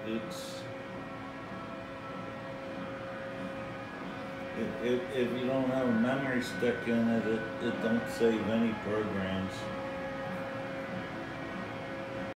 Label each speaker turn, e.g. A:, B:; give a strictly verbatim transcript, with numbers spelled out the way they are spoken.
A: it's, if, if, if you don't have a memory stick in it, it, it don't save any programs.